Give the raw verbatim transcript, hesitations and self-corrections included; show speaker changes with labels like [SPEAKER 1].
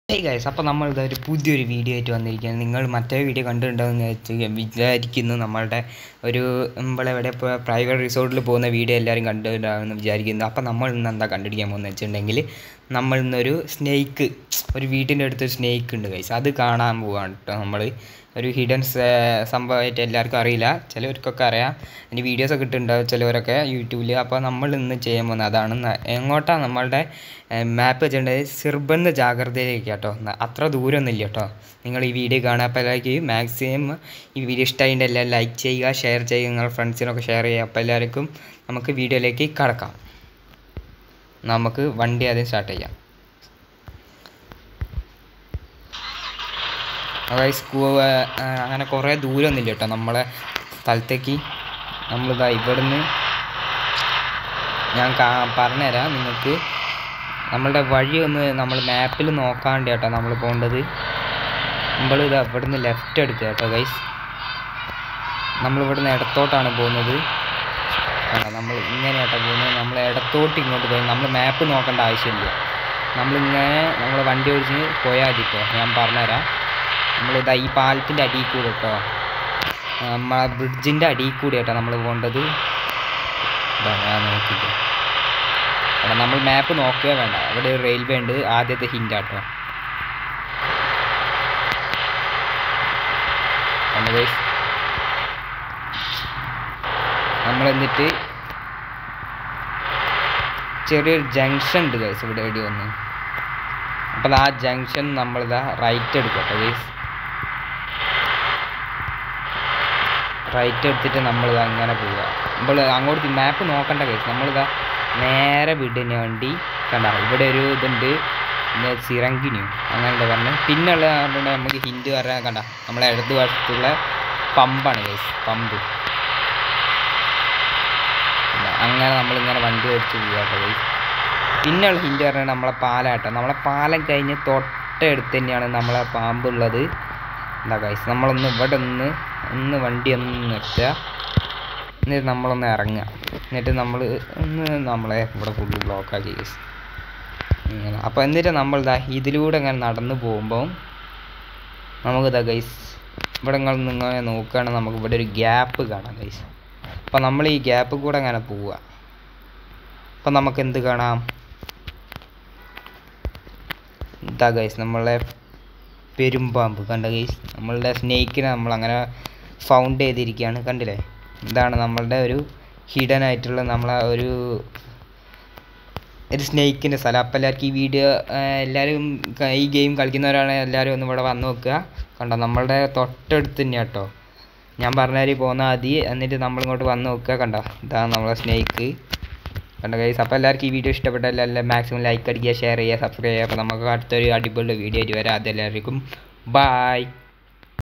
[SPEAKER 1] Hey guys, അപ്പോൾ നമ്മൾ ഇതാ ഒരു പുതിയൊരു വീഡിയോ ആയിട്ട് വന്നിരിക്കുകയാണ്. നിങ്ങൾ മറ്റേ വീഡിയോ കണ്ടിട്ടുണ്ടാവുമെന്ന് വിചാരിക്കുന്നു. നമ്മളുടെ ഒരു നമ്മളെവിടെ ഇപ്പോൾ പ്രൈവറ്റ് റിസോർട്ടിൽ പോകുന്ന വീഡിയോ എല്ലാവരും കണ്ടിട്ടുണ്ടാവുമെന്ന് വിചാരിക്കുന്നു. അപ്പോൾ നമ്മൾ ഇന്ന് എന്താ കണ്ടുപിടിക്കാൻ പോകുന്നത് വെച്ചിട്ടുണ്ടെങ്കിൽ, നമ്മൾ ഇന്നൊരു സ്നേക്ക്, ഒരു വീട്ടിൻ്റെ അടുത്തൊരു സ്നേക്ക് ഉണ്ട് ഗൈസ്, അത് കാണാൻ പോവുകയാണ് കേട്ടോ. നമ്മൾ ഒരു ഹിഡൻ സംഭവമായിട്ട് എല്ലാവർക്കും അറിയില്ല, ചിലവർക്കൊക്കെ അറിയാം, അതിൻ്റെ വീഡിയോസൊക്കെ ഇട്ടിട്ടുണ്ടാവും ചിലവരൊക്കെ യൂട്യൂബിൽ. അപ്പോൾ നമ്മൾ ഇന്ന് ചെയ്യാൻ പോകുന്നത് അതാണ്. എങ്ങോട്ടാണ് നമ്മളുടെ മാപ്പ് വെച്ചിട്ടുണ്ടെങ്കിൽ സിർബന്ന് ജാഗ്രതയിലേക്ക് കേട്ടോ, അത്ര ദൂരമൊന്നും ഇല്ല കേട്ടോ. നിങ്ങൾ ഈ വീഡിയോ കാണുക. അപ്പോൾ എല്ലാവർക്കും മാക്സിമം ഈ വീഡിയോ ഇഷ്ടമായിട്ട് എല്ലാവരും ലൈക്ക് ചെയ്യുക, ഷെയർ ചെയ്യുക, നിങ്ങളുടെ ഫ്രണ്ട്സിനൊക്കെ ഷെയർ ചെയ്യുക. അപ്പോൾ എല്ലാവർക്കും നമുക്ക് വീഡിയോയിലേക്ക് കടക്കാം. നമുക്ക് വണ്ടി ആദ്യം സ്റ്റാർട്ട് ചെയ്യാം. അതായത് സ്കൂ അങ്ങനെ കുറേ ദൂരമൊന്നുമില്ല കേട്ടോ നമ്മളെ സ്ഥലത്തേക്ക്. നമ്മളിതാ ഇവിടുന്ന് ഞാൻ കാ പറഞ്ഞുതരാം നിങ്ങൾക്ക്. നമ്മളുടെ വഴി ഒന്ന് നമ്മൾ മാപ്പിൽ നോക്കാണ്ട് കേട്ടോ നമ്മൾ പോകേണ്ടത്. നമ്മൾ ഇതാ ഇവിടുന്ന് ലെഫ്റ്റ് എടുക്കുക കേട്ടോ ഗൈസ്. നമ്മളിവിടുന്ന് ഇടത്തോട്ടാണ് പോകുന്നത്. നമ്മൾ ഇങ്ങനെ കേട്ടോ പോകുന്നത്. നമ്മൾ ഇടത്തോട്ട് ഇങ്ങോട്ട് പോയി നമ്മൾ മാപ്പ് നോക്കേണ്ട ആവശ്യമില്ല. നമ്മളിങ്ങനെ നമ്മൾ വണ്ടി ഓടിച്ച് പോയാൽ മതി കേട്ടോ. ഞാൻ പറഞ്ഞുതരാം. നമ്മളിതാ ഈ പാലത്തിൻ്റെ അടിയിൽ കൂടെ കേട്ടോ, നമ്മളെ ബ്രിഡ്ജിൻ്റെ അടിയിൽ കൂടി കേട്ടോ നമ്മൾ പോകേണ്ടത്. ഇതാ ഞാൻ നോക്കിയിട്ട് അവിടെ നമ്മൾ മാപ്പ് നോക്കുക വേണ്ട, അവിടെ ഒരു റെയിൽവേ ഉണ്ട്. ആദ്യത്തെ ഹിൻ്റ് ആട്ടോ. നമ്മൾ എന്നിട്ട് ചെറിയൊരു ജംഗ്ഷൻ ഉണ്ട് ഗൈസ് ഇവിടെ എവിടെ വന്ന്. അപ്പോൾ ആ ജംഗ്ഷൻ നമ്മളിതാ റൈറ്റ് എടുക്കും കേട്ടോ ഗൈസ്. റൈറ്റ് എടുത്തിട്ട് നമ്മളിതാ അങ്ങനെ പോവുക. നമ്മൾ അങ്ങോട്ട് മാപ്പ് നോക്കണ്ട ഗൈസ്. നമ്മളിതാ നേരെ വീടിന് വേണ്ടി കണ്ട ഇവിടെ ഒരു ഇതുണ്ട്, പിന്നെ സിറങ്കിനിയും അങ്ങനെയുള്ള പറഞ്ഞു. പിന്നെയുള്ള നമുക്ക് ഹിന്ദു പറഞ്ഞാൽ കണ്ട നമ്മളെ ഇടത് വശത്തുള്ള പമ്പാണ് ഗൈസ്, പമ്പ്. അങ്ങനെ നമ്മളിങ്ങനെ വണ്ടി ഓടിച്ച് പോകാട്ടോ ഗൈസ്. പിന്നെയുള്ള ഹിന്ദു പറഞ്ഞാൽ നമ്മളെ പാലാട്ടോ. നമ്മളെ പാലം കഴിഞ്ഞ് തൊട്ടടുത്ത് തന്നെയാണ് നമ്മളെ പാമ്പുള്ളത്. എന്താ ഗൈസ്, നമ്മളൊന്ന് ഇവിടെ ഒന്ന് ഒന്ന് വണ്ടി ഒന്ന് നിർത്തുക, എന്നിട്ട് നമ്മളൊന്ന് ഇറങ്ങുക. എന്നിട്ട് നമ്മൾ ഒന്ന് നമ്മളെ ഇവിടെ ഫുള്ള് ബ്ലോക്കാക്കി ഗൈസ് ഇങ്ങനെ. അപ്പോൾ എന്നിട്ട് നമ്മളിതാ ഇതിലൂടെ ഇങ്ങനെ നടന്നു പോകുമ്പോൾ നമുക്കിതാ ഗൈസ് ഇവിടെ നിങ്ങൾ നിങ്ങൾ നോക്കുകയാണെങ്കിൽ നമുക്ക് ഇവിടെ ഒരു ഗ്യാപ്പ് കാണാം ഗൈസ്. അപ്പോൾ നമ്മൾ ഈ ഗ്യാപ്പ് കൂടെ അങ്ങനെ പോവുക. അപ്പം നമുക്ക് എന്ത് കാണാം? ഇതാ ഗൈസ് നമ്മളെ പെരുമ്പാമ്പ് കണ്ട ഗൈസ്. നമ്മളുടെ സ്നേക്കിനെ നമ്മളങ്ങനെ ഫൗണ്ട് ചെയ്തിരിക്കുകയാണ്, കണ്ടില്ലേ? ഇതാണ് നമ്മളുടെ ഒരു ഹിഡൻ ആയിട്ടുള്ള നമ്മളെ ഒരു ഒരു സ്നേക്കിൻ്റെ സ്ഥലം. അപ്പോൾ എല്ലാവർക്കും ഈ വീഡിയോ എല്ലാവരും ഈ ഗെയിം കളിക്കുന്നവരാണ് എല്ലാവരും ഒന്ന് ഇവിടെ വന്ന് നോക്കുക. കണ്ടോ നമ്മളുടെ തൊട്ടടുത്ത് തന്നെ കേട്ടോ. ഞാൻ പറഞ്ഞാൽ പോകുന്ന മതി, എന്നിട്ട് നമ്മളിങ്ങോട്ട് വന്ന് നോക്കുക. കണ്ടോ ഇതാണ് നമ്മളെ സ്നേക്ക് കണ്ട ഗൈസ്. അപ്പോൾ എല്ലാവർക്കും ഈ വീഡിയോ ഇഷ്ടപ്പെട്ടാൽ എല്ലാം മാക്സിമം ലൈക്ക് അടിക്കുക, ഷെയർ ചെയ്യുക, സബ്സ്ക്രൈബ് ചെയ്യുക. അപ്പോൾ നമുക്ക് അടുത്തൊരു അടിപൊളി വീഡിയോ ആയിട്ട് വരാം. അതെല്ലാവർക്കും ബായ്.